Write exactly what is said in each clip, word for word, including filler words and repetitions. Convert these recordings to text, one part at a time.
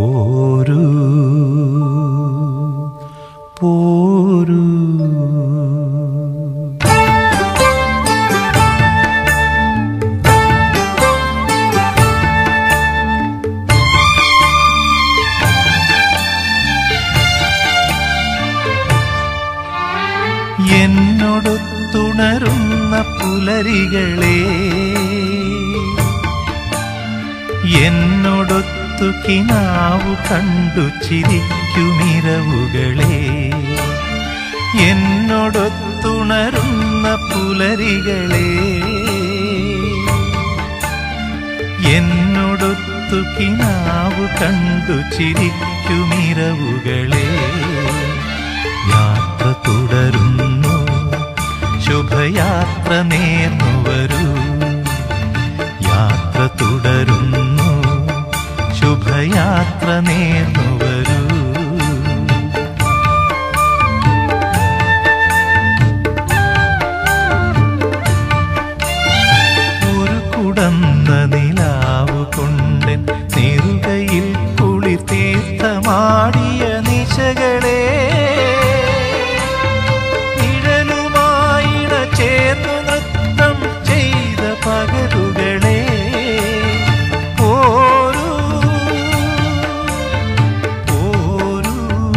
പോരൂ പോരൂ എന്നോടൊത്തുണരുന്ന പുലരികളെ എന്നോടൊത്തു കിനാവു കണ്ടു ചിരിക്കുമിരവുകളെ എന്നോടൊത്തുണരുന്ന പുലരികളെ എന്നോടൊത്തു കിനാവു കണ്ടു ചിരിക്കുമിരവുകളെ യാത്ര തുടരുന്നു ശുഭയാത്ര നേർന്നു വരൂ യാത്ര തുടരുന്നു ശുഭയാത്ര നേർന്നു വരൂ ഒരു കുടന്ന നിലാവു കൊണ്ടൻ നെറുകയിൽ കുളി തീർത്ഥമാടിയ നിശകളെ ചേർന്നു നൃത്തം ചെയ്ത പകലുകളെ പോരൂ പോരൂ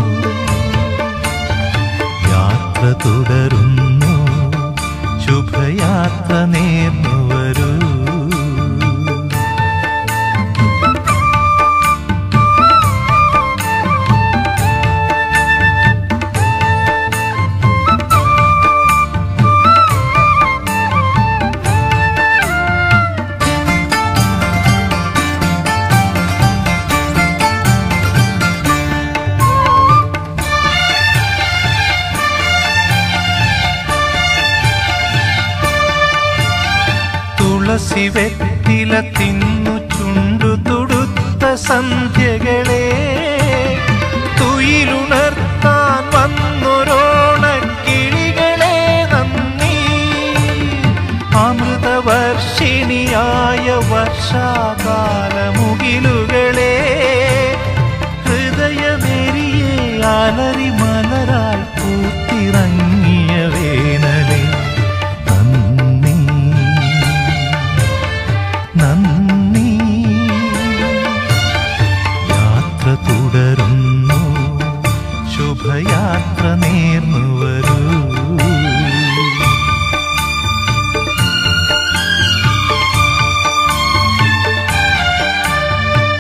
യാത്ര തുടരുന്നു ശുഭയാത്ര നേർന്നു വരൂ തുളസി വെറ്റില തിന്നു ചുണ്ടു തുടുത്ത സന്ധ്യകളെ തുയിലുണർത്താൻ വന്നൊരോണക്കിളികളെ നന്ദി അമൃതവർഷിണിയായ വർഷാകാലമുകിലുകളെ ഹൃദയമേരിയെ അലറി മലരാൽ പൂത്തിറങ്ങിയ വേനലെ നന്ദി യാത്ര തുടരുന്നു ശുഭയാത്ര നേർന്നു വരൂ